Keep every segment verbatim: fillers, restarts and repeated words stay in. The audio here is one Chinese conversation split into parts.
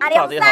阿良师，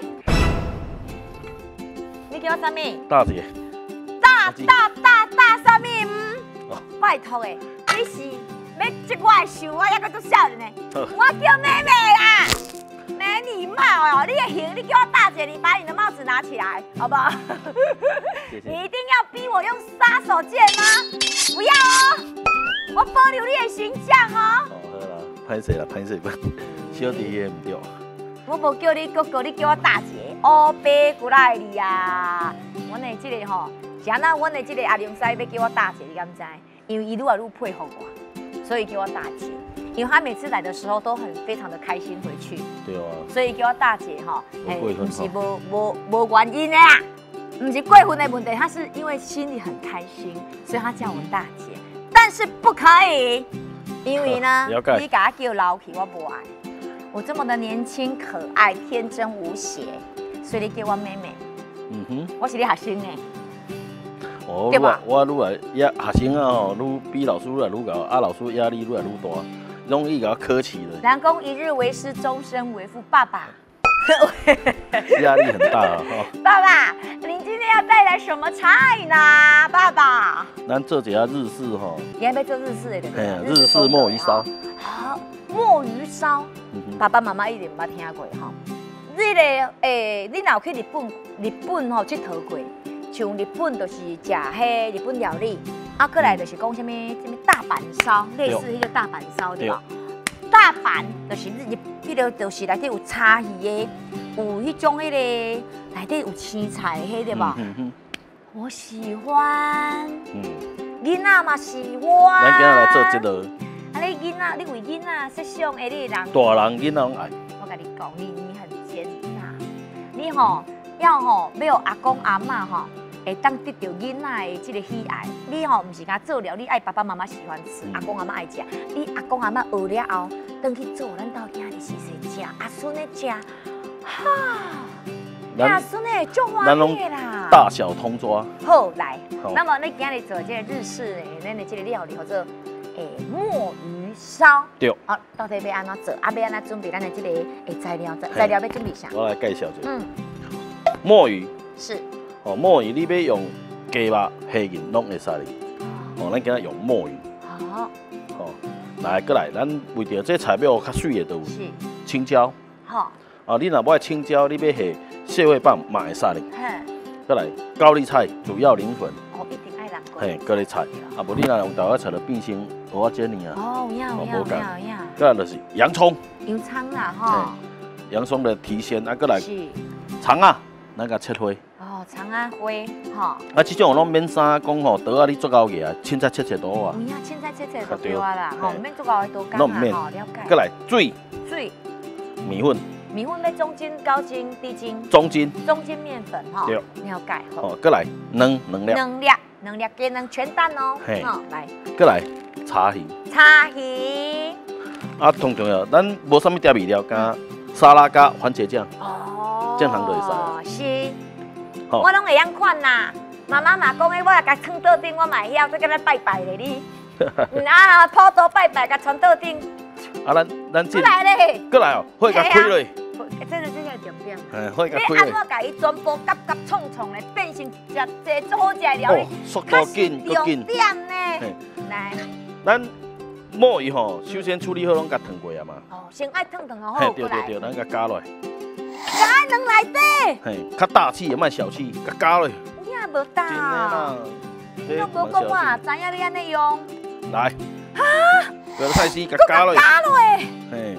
你叫我啥物？ 大姐。 大大大大啥物？嗯，拜托诶，你是要接我的手，我还阁做少年呢。我叫妹妹啦，没礼貌哦！你的型，你叫我大姐，你把你的帽子拿起来，好不好？ 谢谢。 你一定要逼我用杀手锏吗？不要哦，我保留你的形象哦。 哦，好啦，歹势啦，歹势，小弟也唔对。 我无叫你哥哥，你叫我大姐，乌白过来哩啊！阮的这个吼，是安那阮的这个阿良师要叫我大姐，你敢知？因为伊愈来愈配合我，所以叫我大姐。因为他每次来的时候都很非常的开心回去， 对啊， 所以叫我大姐哈， 哎，不是无无无原因的啊，不是过分的问题，他是因为心里很开心，所以他叫我大姐。但是不可以，因为呢，你给他叫老气，我不爱。我这么的年轻可爱、天真无邪，所以你叫我妹妹。嗯哼，我是你学生呢。 哦，我我愈来也学生啊吼，愈比老师愈来愈高，啊老师压力愈来愈大，容易给他客气了。 人讲一日为师，终身为父，爸爸。 压力很大啊！ 爸爸，您今天要带来什么菜呢？爸爸， 咱做一下日式哈。 你还要做日式的对不对？ 日式墨鱼烧。 好，墨鱼烧，爸爸妈妈一定捌听过哈。这个诶，你若有去日本，日本吼佚佗过，像日本就是食迄日本料理，啊，过来就是讲什么什么大阪烧，类似迄个大阪烧对吧？大阪就是日，迄个就是内底有炒鱼的，有迄种迄个内底有青菜的，对吧？嗯嗯。我喜欢。嗯。囡仔嘛喜欢。 咱今日来做这个。 啊，你囡仔，你为囡仔设想的，你人。大人囡仔拢爱。 我跟你讲，你你很奸诈，你吼要吼要有阿公阿嬷吼。会当得到囡仔的这个喜爱，你吼唔是甲做了，你爱爸爸妈妈喜欢吃，阿公阿嬷爱食，你阿公阿嬷学了后，等去做，咱到囝仔是谁食，阿孙咧食，哈，阿孙咧足欢喜啦， 大小通抓。 好来，那么你今日做这个日式的咱的这个料理叫做诶墨鱼烧， 对， 好，到底要安怎做？啊，要安怎准备咱的这个诶材料？材料要准备啥？ 我来介绍一下，嗯，墨鱼是。 哦，墨鱼你要用鸡肉、虾仁拢会使哩。哦，咱今日用墨鱼。好。哦，来，过来，咱为着这菜要较水的都有。是。青椒。好。啊，你若不爱青椒，你要下蟹味棒嘛会使哩。嘿。过来，高丽菜、主要零粉。哦，一定爱人。嘿，高丽菜，啊，无你若用豆芽菜就变成蚵仔煎尔啊。哦，有影有影有影。过来就是洋葱。洋葱啦，吼。洋葱的提鲜，啊，过来。是。葱啊，咱甲切花。葱啊花，吼！啊，这种拢免啥讲吼，刀啊你做够个啊，凊彩切切刀啊。有影，凊彩切切就对啊啦，吼，免做够的刀干啦，吼，了解。过来水，水，米粉，米粉要中筋、高筋、低筋。中筋，中筋面粉，吼，对，了解。哦，过来两两粒，两粒，两粒鸡卵全蛋哦，吼，来。过来炒鱼，炒鱼。啊，同重要，咱无啥物调味料，加沙拉加番茄酱，哦，酱糖就会使。是。我拢会样款啦，妈妈嘛讲诶，我来甲藏桌顶，我嘛晓，再跟咱拜拜咧你。啊，普渡拜拜，甲传桌顶。啊，咱咱这。过来咧。过来哦，火甲开落。这是这个重点。嗯，火甲开落。你安怎甲伊全部夹夹冲冲咧，变成食一做好食料理？速度紧，够紧。重点呢？来。咱墨鱼吼，首先处理好，拢甲烫过啊嘛。哦，先爱烫烫好好。对对对，咱甲加落。加两内底，嘿，较大气也莫小气，甲加落。你也无大。真的啦。你都无讲我啊，知影你安尼用。来。哈。菠菜丝甲加落。加落。嘿。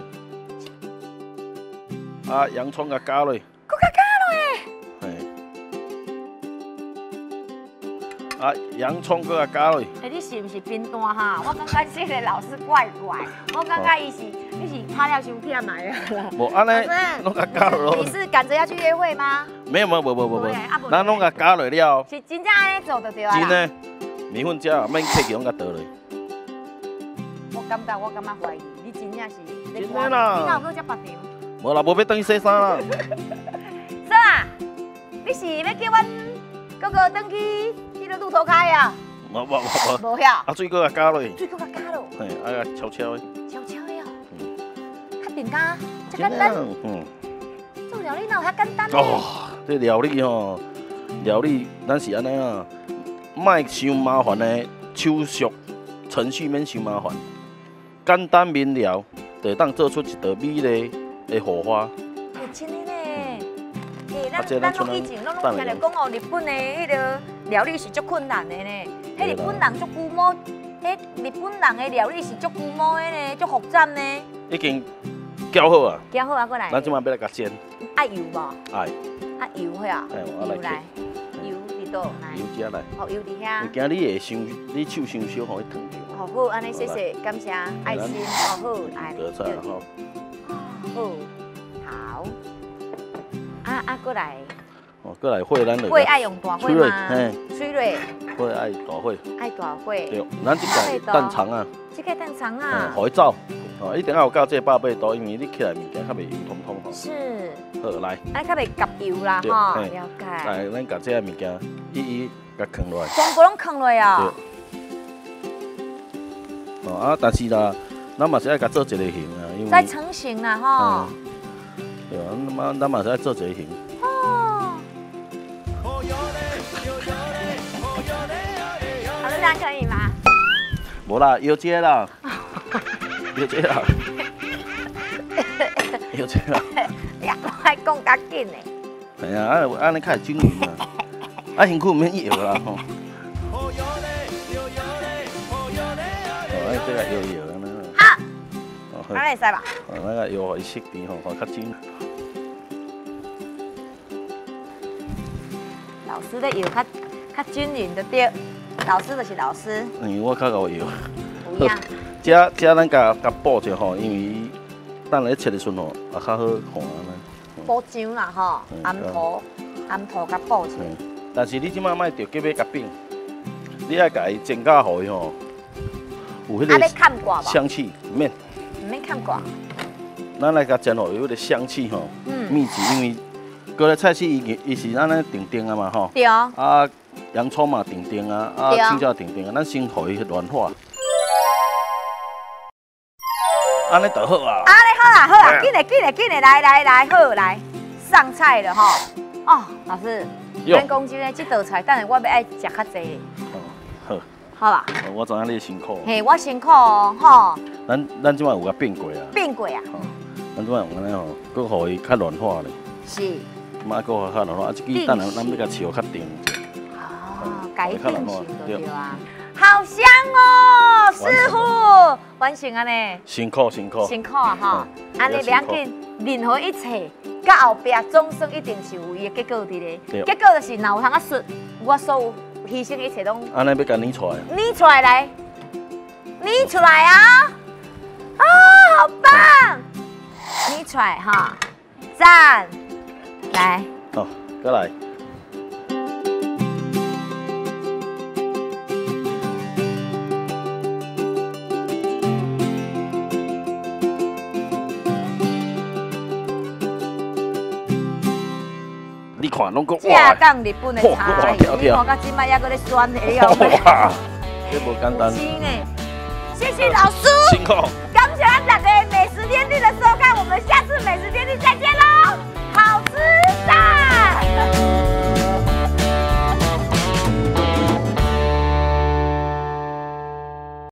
啊，洋葱甲加落。搁甲加落。嘿。啊，洋葱搁甲加落。哎，你是毋是贫惰哈？我感觉这个老师怪怪，我感觉伊是。你是拍了伤忝来啊？无安尼，拢甲加落。你是赶着要去约会吗？没有没有没有没有没有，咱拢甲加落了。是真正安尼做就对啊。真的，米粉汁啊，免客气，拢甲倒落。我感觉我感觉怀疑，你真正是。真的啦。你哪有搁食别条？无啦，无要等去洗衫啦。是啊，你是要叫阮哥哥等去迄个路头开啊？无无无无。无晓。啊，水搁甲加落。水搁甲加落。嘿，啊，悄悄的。悄悄的哦。点加，这简单。嗯。 做料理哪有遐简单？ 哦，这料理吼，料理咱是安尼啊，莫伤麻烦的手续程序免伤麻烦，简单明了，就当做出一道美丽的火花。 哎，真的呢。哎，咱咱拢以前拢拢听着讲哦，日本的迄个料理是足困难的呢。迄日本人足古摸，迄日本人的料理是足古摸的呢，足复杂呢。 已经搅好啊， 搅好啊，过来。 咱即摆要来甲煎。 爱油无？ 爱。 啊油伙啊？ 油来。油伫倒来。 油遮来。 哦，油伫遐。 物件你会伤，你手伤小，互伊烫着。 好好，安尼谢谢，感谢爱心，好好，来。 隔菜吼。 好。好。啊啊，过来。 哦，过来火咱就。 火爱用大火吗？ 嘿。 水热。 火爱大火。 爱大火。 对，咱即个蛋肠啊。 即个蛋肠啊。 互伊走。哦，一定要有教这八倍多，因为你起来物件较袂油通通吼。 是。 好来。 安尼较袂夹油啦吼，了解。 来，咱甲这物件一一甲放落来。 全部拢放落啊。 哦啊，但是啦，咱嘛是爱甲做一个形啊，因为。 再成型啦吼。 对啊，咱嘛咱嘛是爱做一个形。哦。 老师这样可以吗？ 无啦，腰接啦。腰接啦。腰接啦。 你还讲较紧嘞？ 系啊，安安尼较会均匀啊。啊，身躯唔免摇啦吼。哦，哎，这个摇摇安尼。 好。安尼会使吧？ 哦，那个摇互伊熟甜吼，互较均。 老师的摇较较均匀的对，老师就是老师。 嗯，我较会摇。 有影。 遮遮咱甲甲补者吼，因为等下切的时候也较好看安尼。 补浆啦吼，暗涂暗涂甲补起。 但是你即摆莫着急要甲饼，你爱甲伊煎到互伊吼，有迄个香气，唔免。 唔免看挂。 咱来甲煎互有迄个香气吼，密集，因为过来菜市伊伊是安尼定定啊嘛吼。 对。啊， 洋葱嘛定定啊，啊青椒定定啊，咱先互伊软化。安尼就好啊！ 安尼好啊，好啊，紧嘞，紧嘞，紧嘞，来来来，好来上菜了吼。哦，老师，咱讲真嘞，这道菜，等下我要爱食较济。 哦，好。 好啦。 我知影你辛苦。 嘿，我辛苦哦，吼。 咱咱即摆有甲变过啊。 变过啊。 咱即摆用安尼吼，佮互伊较软化咧。 是。 嘛，佮互较软化，啊，即支等下咱要甲烧较定者。 哦，改定型就对啊。好香哦，师傅，完成啊呢， 辛苦辛苦， 辛苦啊哈，安尼两紧，任何一切，到后壁总算一定是有伊的结果伫咧，结果就是若有通啊顺，我所有牺牲一切拢， 安尼要甲捏出来， 捏出来来，捏出来啊，啊，好棒，捏出来哈，赞，来， 好，过来。你看，拢讲哇，正日本的茶，你看到今摆还搁咧酸的了。 哇，这无简单。 是呢，谢谢老师， 辛苦。 感谢咱大家美食天地的收看，我们下次美食